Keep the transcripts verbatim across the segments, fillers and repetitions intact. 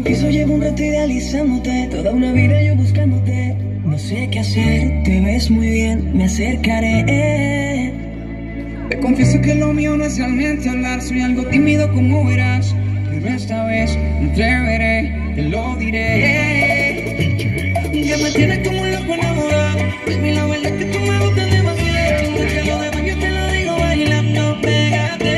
confieso, llevo un rato idealizándote, toda una vida yo buscándote. No sé qué hacer, te ves muy bien, me acercaré. Te confieso que lo mío no es realmente hablar, soy algo tímido como verás, pero esta vez me atreveré, te lo diré. Ya me tienes como un loco enamorado, baby, la verdad es que tú me gustas demasiado. Desde lo demás yo te lo digo bailando, pégate.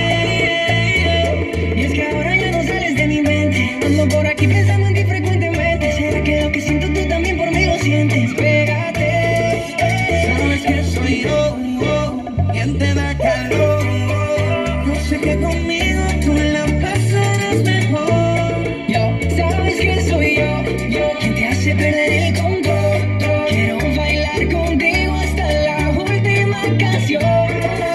Y es que ahora ya no sales de mi mente, ando por aquí pensando en ti frecuentemente. ¿Será que lo que siento tú también por mí lo sientes? Pégate. Sabes que soy yo, quien te da calor. No sé que conmigo tú la pasarás mejor. Yo, sabes que soy yo, yo quien te hace perder el control. Quiero bailar contigo hasta la última canción.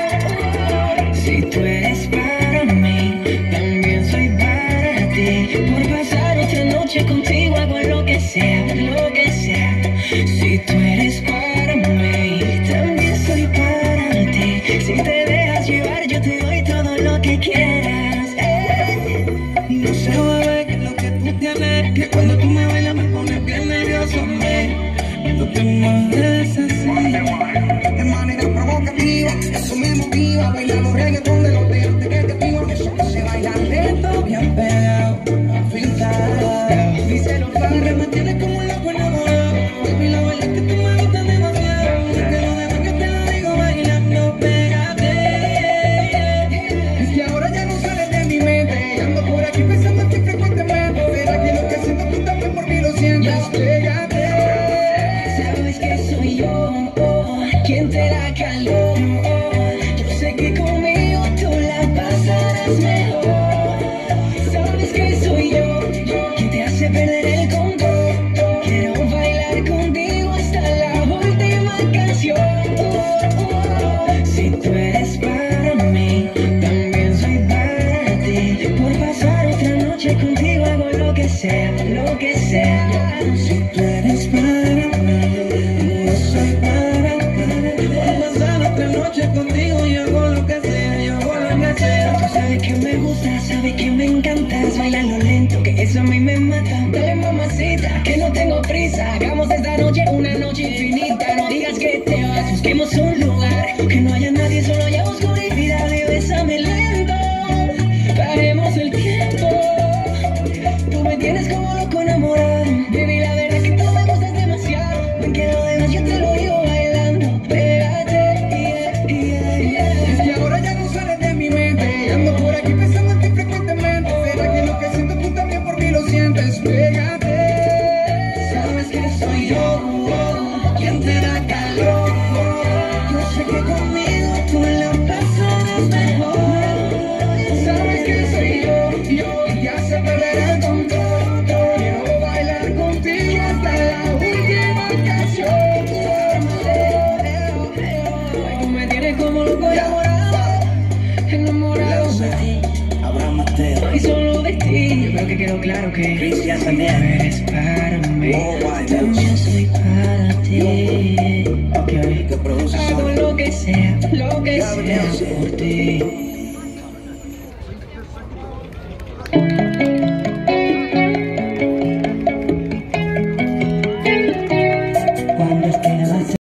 Si tú eres para mí, también soy para ti. Por pasar otra noche contigo hago lo que sea, lo que sea. Si tú eres para mí, también soy para ti. Si te dejas llevar yo te doy todo lo que quieras. eh. No sé, bebé, que es lo que tú tienes, que cuando tú me bailas me pones bien nervioso, me. Cuando te mueves así, de manera provocativa, eso me motiva. Bailar los reggaetón de los dedos de que te pido, eso que se baila lento, bien pegado, afeitado. Dice los padres, me tienes como un loco enamorado. Baby, la verdad es que tú me gustas demasiado. Desde lo demás yo te lo digo bailando, pégate. Es que ahora ya no sales de mi mente, ando por aquí pensando en ti frecuentemente. Será que lo que siento tú también por mí lo sientes? Pégate. Sabes que soy yo, oh, quien te da calor. oh. Yo sé que conmigo tú la pasarás mejor. Sabes que soy yo, yo quien te hace perder el control. Quiero bailar contigo hasta la última canción. Si tú eres para mí, también soy para ti. Por pasar otra noche contigo hago lo que sea, lo que sea. Si tú eres para mí, yo soy para ti. Por pasar otra noche contigo yo hago lo que sea, yo hago lo que sea. Tú sabes que me gusta, sabes que me encantas. Bailalo lento, que eso a mí me mata. Dale mamacita, que no tengo prisa. Hagamos esta noche una noche infinita. No digas que te vas, busquemos un lugar que no haya nadie, solo haya oscuridad. Y bésame lento, paremos el tiempo. Tú me tienes como loco enamorado. Baby, la verdad es que tú me gustas demasiado. Ven que lo demás yo te lo digo bailando. Pégate, yeah, yeah, yeah. Es que ahora ya no sales de mi mente, ando por aquí pensando en ti frecuentemente. Será que lo que siento tú también por mí lo sientes? Pégate. Sabes que soy yo, quien te da calor. Yo sé que conmigo tú la pasarás mejor. Sabes que soy yo, yo y ya se perderá el control. Quiero bailar contigo hasta la última canción. Ay, tú me tienes como loco enamorado, enamorado de ti. Abraham Mateo, Y solo de ti. Yo creo que quedó claro que Cristian tú también. eres para mí, Worldwide también soy para ti. que produce Hago solo lo que sea, lo que sea Gabriel. por ti.